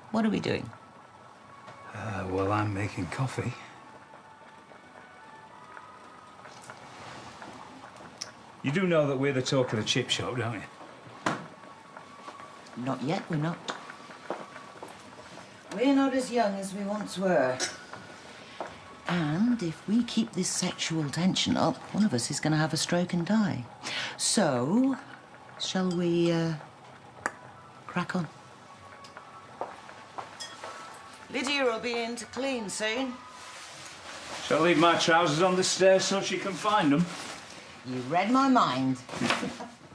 What are we doing? Well, I'm making coffee. You do know that we're the talk of the chip shop, don't you? Not yet, we're not. We're not as young as we once were. And if we keep this sexual tension up, one of us is going to have a stroke and die. So, shall we, crack on? Lydia will be in to clean soon. Shall I leave my trousers on the stairs so she can find them? You read my mind.